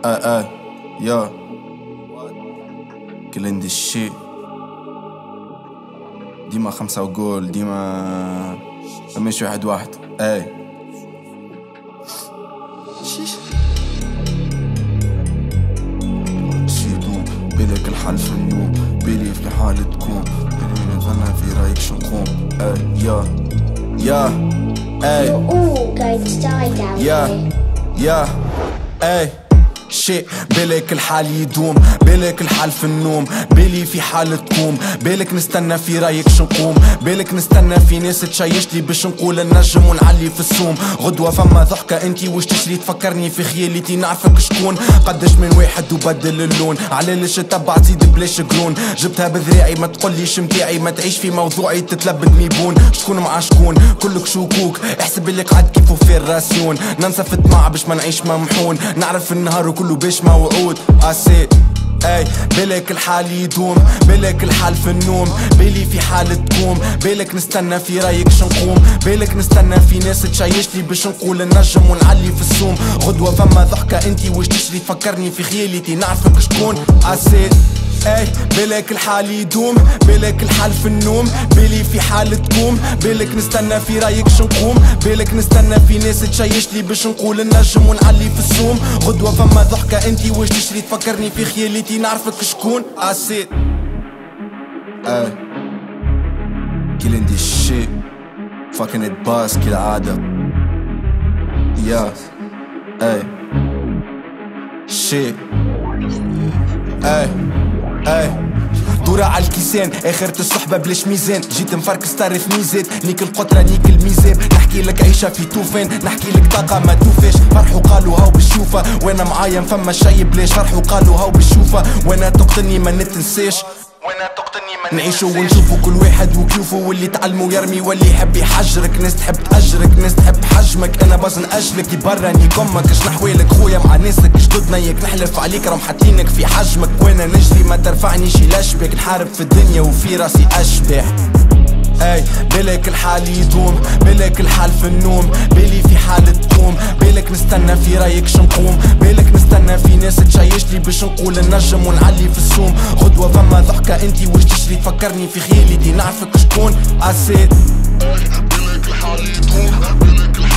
اي يا كلين دي الشي ديما 5 وجول ديما مش 1-1 اي شيدوم بلك الحل في النوم بلي في حالة تكون بلي نتغنى في رايك شنقوم اي يا اي يا اي شي بالك الحال يدوم بالك الحال في النوم بالي في حالة تقوم بالك نستنى في رايك شنقوم بالك نستنى في ناس تشيشلي باش نقول النجم ونعلي في السوم غدوة فما ضحكة انتي واش تشري تفكرني في خيالتي نعرفك شكون قدش من واحد وبدل اللون علاش تتبع زيد بلاش قرون جبتها بذراعي ما تقوليش متاعي ما تعيش في موضوعي تتلبد ميبون شكون مع شكون كلك شكوك احسب اللي قعد كيفو في الراسيون ننسى في الطمع باش ما نعيش ممحون نعرف النهار كله باش موعود اسي اي بالك الحال يدوم بالك الحال في النوم بالي في حالة تقوم بالك نستنى في رايك شنقوم بالك نستنى في ناس تشيشلي باش نقول النجم ونعلي في السوم غدوة فما ضحكة انتي واش تشري تفكرني في خيالتي نعرفك شكون اسي اي بالك الحال يدوم بالك الحال في النوم بالي في حالة تقوم بالك نستنى في رايك شنقوم بالك نستنى في ناس تشيشلي باش نقول النجم ونعلي في السوم غدوة فما ضحكة انتي واش تشري تفكرني في خيالتي نعرفك شكون اسيت اي كيلين دي الشي فاكن اتباس كالعادة يا اي شي اي دورة عالكيسان اخرة الصحبة بلاش ميزان جيت مفركس تعرف ميزات نيك القطرة نيك الميزان نحكي لك عيشة في توفان نحكي لك طاقة ما توفاش فرحوا قالوا هاو بالشوفة وانا معايا فما شي بلاش فرحوا قالوا هاو بالشوفة وانا تقتلني ما نتنساش نعيشو ونشوفو كل واحد وكيوفو واللي تعلمو يرمي واللي يحب يحجرك ناس تحب تأجرك ناس تحب حجمك انا باز نأجلك يبرني كمك اش نحوالك خويا مع ناسك جدد نيك نحلف عليك راهم حاطينك في حجمك وانا نجري ما ترفعنيش الاشباك نحارب في الدنيا وفي راسي اشباح اي بالك الحال يدوم بالك الحال في النوم بالي في حالة تقوم بالك نستنى في رايك شنقوم بالك نستنى في ناس تشيشلي باش نقول النجم ونعلي في السوم غدوة فما ضحكة انتي واش تشري تفكرني في خيالتي نعرفك شكون اسيت بالك الحال يدوم بالك الحال